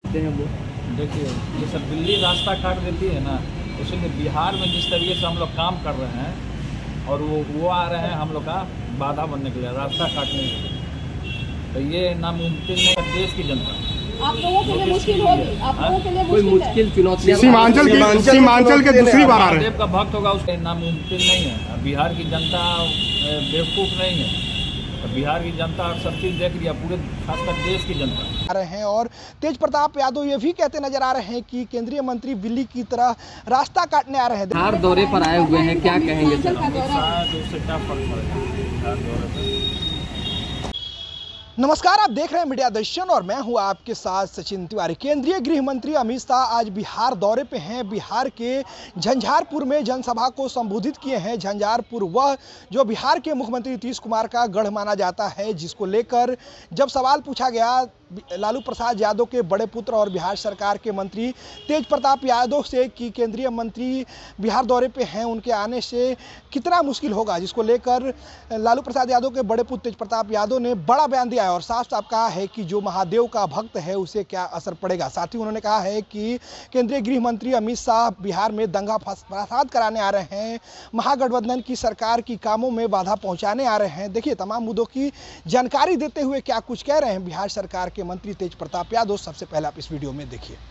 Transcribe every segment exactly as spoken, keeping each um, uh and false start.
हैं वो देखिए, ये सब दिल्ली रास्ता काट देती है ना, इसलिए बिहार में जिस तरीके से हम लोग काम कर रहे हैं और वो वो आ रहे हैं हम लोग का बाधा बनने के लिए, रास्ता काटने के लिए, तो ये नामुमकिन नहीं है। देश की जनता आप लोगों के लिए मुश्किल होगी, आप लोगों के लिए कोई मुश्किल चुनौती सीमांचल के सीमांचल के दूसरी बार आ रहे हैं। महादेव का भक्त होगा, उसके नामुमकिन नहीं है। बिहार की जनता बेवकूफ़ नहीं है, तो बिहार की जनता सब चीज़ देख लिया, पूरे खासकर देश की जनता आ रहे हैं। और तेज प्रताप यादव ये भी कहते नजर आ रहे हैं कि केंद्रीय मंत्री बिल्ली की तरह रास्ता काटने आ रहे हैं। बिहार दौरे पर आए हुए हैं, क्या कहेंगे सर? उससे क्या फर्क पड़ेगा बिहार दौरे पर? नमस्कार, आप देख रहे हैं मीडिया दर्शन और मैं हूं आपके साथ सचिन तिवारी। केंद्रीय गृह मंत्री अमित शाह आज बिहार दौरे पे हैं। बिहार के झंझारपुर में जनसभा को संबोधित किए हैं। झंझारपुर वह जो बिहार के मुख्यमंत्री नीतीश कुमार का गढ़ माना जाता है, जिसको लेकर जब सवाल पूछा गया लालू प्रसाद यादव के बड़े पुत्र और बिहार सरकार के मंत्री तेज प्रताप यादव से कि केंद्रीय मंत्री बिहार दौरे पे हैं, उनके आने से कितना मुश्किल होगा, जिसको लेकर लालू प्रसाद यादव के बड़े पुत्र तेज प्रताप यादव ने बड़ा बयान दिया है और साफ साफ कहा है कि जो महादेव का भक्त है उसे क्या असर पड़ेगा। साथ ही उन्होंने कहा है कि केंद्रीय गृह मंत्री अमित शाह बिहार में दंगा फसाद कराने आ रहे हैं, महागठबंधन की सरकार की कामों में बाधा पहुंचाने आ रहे हैं। देखिए, तमाम मुद्दों की जानकारी देते हुए क्या कुछ कह रहे हैं बिहार सरकार के मंत्री तेज प्रताप यादव। सबसे पहले आप इस वीडियो में देखिए।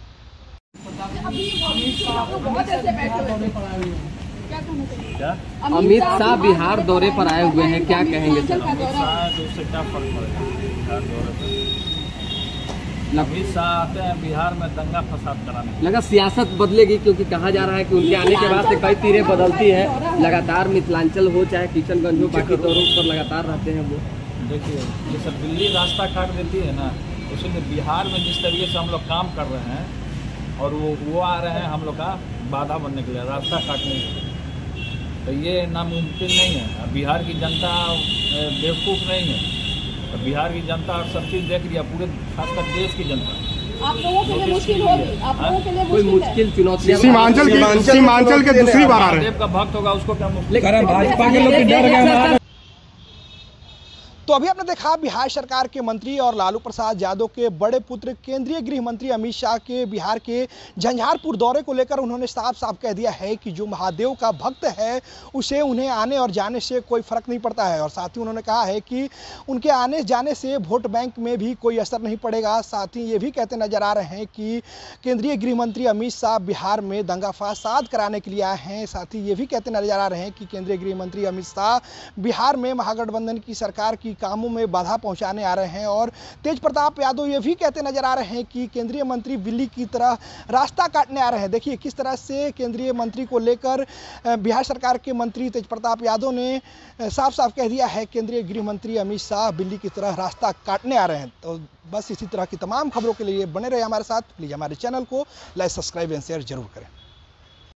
अमित शाह बिहार दौरे पर आए हुए हैं, क्या कहेंगे सर? उससे क्या फर्क पड़ेगा बिहार दौरे पर? अमित शाह आते हैं बिहार में दंगा फसाद कराने। लगा सियासत बदलेगी, क्योंकि कहा जा रहा है कि उनके आने के बाद से कई तीरें बदलती है। लगातार मिथिलांचल हो चाहे किशनगंज हो, बाकी दौरों पर लगातार रहते हैं वो। देखिए, ये सब दिल्ली रास्ता काट देती है ना, इसलिए बिहार में जिस तरीके से हम लोग काम कर रहे हैं और वो वो आ रहे हैं हम लोग का बाधा बनने के लिए, रास्ता काटने के लिए, तो ये नामुमकिन नहीं है। बिहार की जनता बेवकूफ़ नहीं है, तो बिहार की जनता सब चीज़ देख लिया, पूरे खासकर देश की जनता। आप लोगों के लिए मुश्किल होगी, आप लोगों के लिए कोई मुश्किल चुनौती सीमांचल के सीमांचल के दूसरी बार आ रहे हैं। महादेव का भक्त होगा, उसको क्या मुश्किल? भाजपा के लोग डर गए। तो अभी आपने देखा बिहार सरकार के मंत्री और लालू प्रसाद यादव के बड़े पुत्र केंद्रीय गृह मंत्री अमित शाह के बिहार के झंझारपुर दौरे को लेकर उन्होंने साफ साफ कह दिया है कि जो महादेव का भक्त है उसे उन्हें आने और जाने से कोई फर्क नहीं पड़ता है। और साथ ही उन्होंने कहा है कि उनके आने जाने से वोट बैंक में भी कोई असर नहीं पड़ेगा। साथ ही ये भी कहते नजर आ रहे हैं कि केंद्रीय गृह मंत्री अमित शाह बिहार में दंगा फसाद कराने के लिए आए हैं। साथ ही ये भी कहते नजर आ रहे हैं कि केंद्रीय गृह मंत्री अमित शाह बिहार में महागठबंधन की सरकार की कामों में बाधा पहुंचाने आ रहे हैं। और तेज प्रताप यादव ये भी कहते नजर आ रहे हैं कि केंद्रीय मंत्री बिल्ली की तरह रास्ता काटने आ रहे हैं। देखिए किस तरह से केंद्रीय मंत्री को लेकर बिहार सरकार के मंत्री तेज प्रताप यादव ने साफ साफ कह दिया है केंद्रीय गृह मंत्री अमित शाह बिल्ली की तरह रास्ता काटने आ रहे हैं। तो बस इसी तरह की तमाम खबरों के लिए बने रहे हमारे साथ। प्लीज हमारे चैनल को लाइक, सब्सक्राइब एंड शेयर जरूर करें।